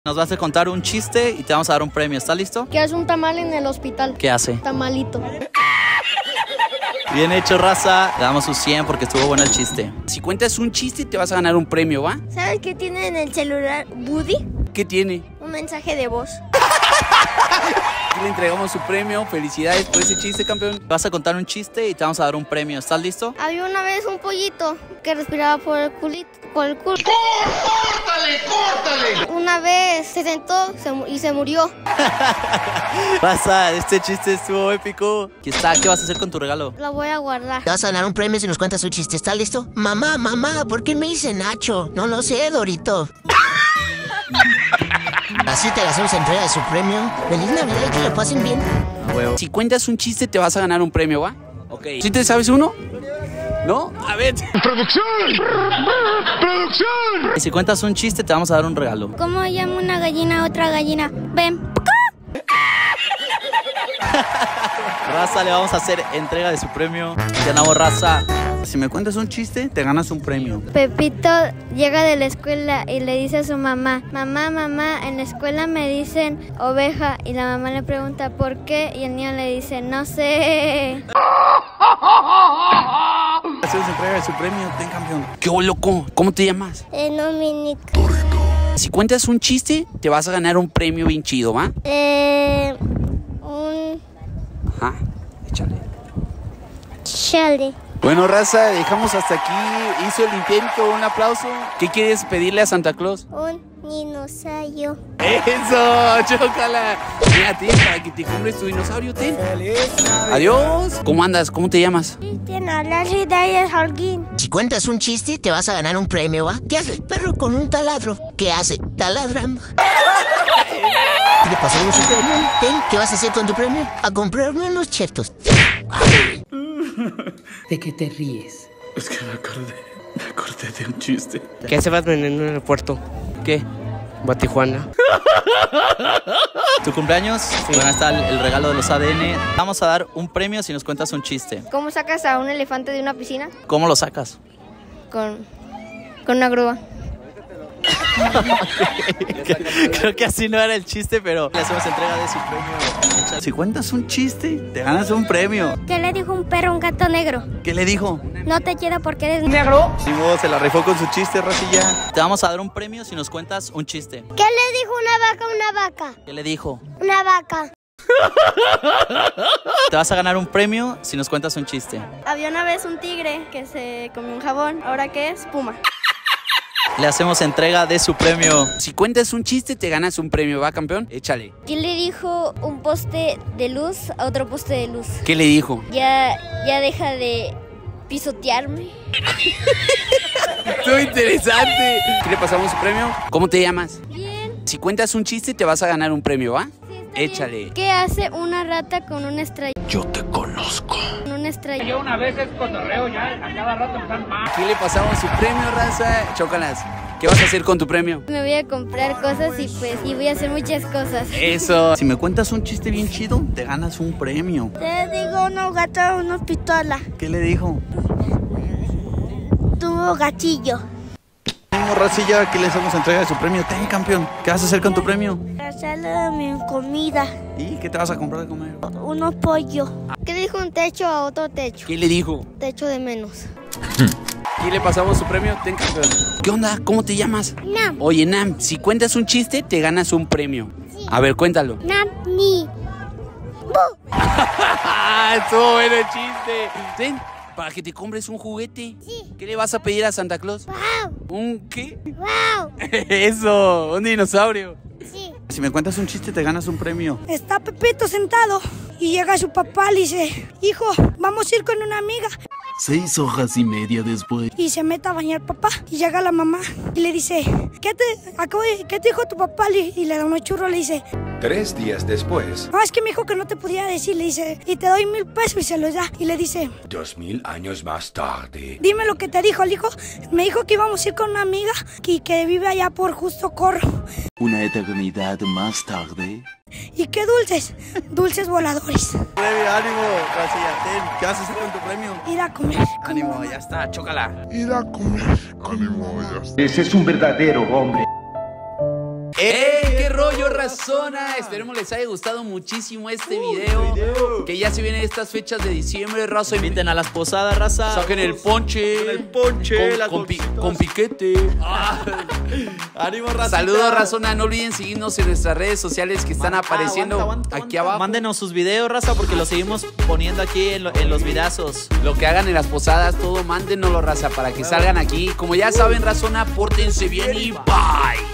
Nos vas a contar un chiste y te vamos a dar un premio. ¿Estás listo? ¿Qué hace un tamal en el hospital? ¿Qué hace? Tamalito. Bien hecho, raza. Le damos su 100 porque estuvo bueno el chiste. Si cuentas un chiste te vas a ganar un premio, ¿va? ¿Sabes qué tiene en el celular Woody? ¿Qué tiene? Un mensaje de voz. Le entregamos su premio. Felicidades por ese chiste, campeón. Vas a contar un chiste y te vamos a dar un premio. ¿Estás listo? Había una vez un pollito que respiraba por el culito, por el culo. ¡Córtale, córtale! Una vez se sentó y se murió. Raza, este chiste estuvo épico. Aquí está. ¿Qué vas a hacer con tu regalo? La voy a guardar. Te vas a ganar un premio si nos cuentas un chiste. ¿Estás listo? Mamá, mamá, ¿por qué me dice Nacho? No lo sé, Dorito. Así te hacemos entrega de su premio. Feliz Navidad y que lo pasen bien. Si cuentas un chiste te vas a ganar un premio, ¿va? Ok. ¿Sí te sabes uno? ¿No? A ver. ¡Producción! ¡Producción! Y si cuentas un chiste te vamos a dar un regalo. ¿Cómo llama una gallina a otra gallina? Ven. Raza, le vamos a hacer entrega de su premio. Ganamos, raza. Si me cuentas un chiste, te ganas un premio. Pepito llega de la escuela y le dice a su mamá: mamá, mamá, en la escuela me dicen oveja. Y la mamá le pregunta ¿por qué? Y el niño le dice: no sé. Hacemos entrega de su premio, ten, campeón. ¡Qué loco! ¿Cómo te llamas? Dominic. Si cuentas un chiste, te vas a ganar un premio bien chido, ¿va? Ajá, échale. Chale. Bueno, raza, dejamos hasta aquí. Hizo el intento, un aplauso. ¿Qué quieres pedirle a Santa Claus? Un dinosaurio. ¡Eso! ¡Chócala! Mira, ten, para que te compres tu dinosaurio, ten. Adiós. ¿Cómo andas? ¿Cómo te llamas? Si cuentas un chiste, te vas a ganar un premio, ¿va? ¿Qué hace el perro con un taladro? ¿Qué hace? Taladrando. Y le pasamos su premio. Ten, ¿qué vas a hacer con tu premio? A comprarme unos chetos. ¿De qué te ríes? Es que me acordé de un chiste. ¿Qué hace Batman en un aeropuerto? ¿Qué? Va a Tijuana. ¿Tu cumpleaños? Sí. Bueno, está el regalo de los ADN. Vamos a dar un premio si nos cuentas un chiste. ¿Cómo sacas a un elefante de una piscina? ¿Cómo lo sacas? Con una grúa. Creo que así no era el chiste, pero le hacemos entrega de su premio. Si cuentas un chiste, te ganas un premio. ¿Qué le dijo un perro a un gato negro? ¿Qué le dijo? No te quiero porque eres negro. Simón se la rifó con su chiste, racilla. Te vamos a dar un premio si nos cuentas un chiste. ¿Qué le dijo una vaca a una vaca? ¿Qué le dijo? Una vaca. Te vas a ganar un premio si nos cuentas un chiste. Había una vez un tigre que se comió un jabón. ¿Ahora qué es? Puma. Le hacemos entrega de su premio. Si cuentas un chiste, te ganas un premio, ¿va, campeón? Échale. ¿Qué le dijo un poste de luz a otro poste de luz? ¿Qué le dijo? Ya deja de pisotearme. Estuvo interesante. ¿Qué le pasamos su premio? ¿Cómo te llamas? Bien. Si cuentas un chiste, te vas a ganar un premio, ¿va? Sí, está échale. Bien. ¿Qué hace una rata con una estrella? Yo te conozco. Con una estrella. Yo una vez es cotorreo ya, a cada rato me están mal. Aquí le pasamos su premio, raza. Chócalas. ¿Qué vas a hacer con tu premio? Me voy a comprar cosas y voy a hacer muchas cosas. Eso. Si me cuentas un chiste bien chido, te ganas un premio. Te digo unos gatos, unos pistolas. ¿Qué le dijo? Tuvo gatillo. Mismo, racilla, aquí le hacemos entrega de su premio. Ten, campeón. ¿Qué vas a hacer con tu premio? Hacerle mi comida. ¿Y qué te vas a comprar de comer? Unos pollos. ¿Qué le dijo un techo a otro techo? ¿Qué le dijo? Techo de menos. Aquí le pasamos su premio. Ten, campeón. ¿Qué onda? ¿Cómo te llamas? Nam. Oye, Nam, si cuentas un chiste, te ganas un premio. Sí. A ver, cuéntalo. Nam ni. Estuvo bueno el chiste. Ten, para que te compres un juguete. Sí. ¿Qué le vas a pedir a Santa Claus? ¡Wow! ¿Un qué? ¡Wow! Eso, un dinosaurio. Sí. Si me cuentas un chiste, te ganas un premio. Está Pepito sentado y llega su papá, le dice: hijo, vamos a ir con una amiga. 6 horas y media después. Y se mete a bañar papá y llega la mamá y le dice: ¿qué te dijo tu papá? Y le da unos churros, le dice: 3 días después. no, es que me dijo que no te podía decir. Le dice: y te doy 1000 pesos, y se los da. Y le dice: 2000 años más tarde. dime lo que te dijo. Le dijo: me dijo que íbamos a ir con una amiga y que vive allá por Justo Corro. Una eternidad más tarde. ¿Y qué dulces? Dulces voladores. Premio, ánimo, racilla. Ten, ¿qué vas a hacer con tu premio? Ir a comer. Ánimo, ya está, chócala. Ir a comer. Ánimo, ya está. Ese es un verdadero hombre. ¡Ey! show, razona. Esperemos les haya gustado muchísimo este video. Que ya se vienen estas fechas de diciembre, raza. Inviten a las posadas, raza. Saquen el ponche. Con el ponche, con piquete. Ánimo, racita. Saludos, razona. No olviden seguirnos en nuestras redes sociales que están apareciendo aquí abajo. Mándenos sus videos, raza, porque los seguimos poniendo aquí en los videazos. Lo que hagan en las posadas, todo, mándenoslo, raza, para que salgan aquí. Como ya saben, razona, pórtense bien y bye.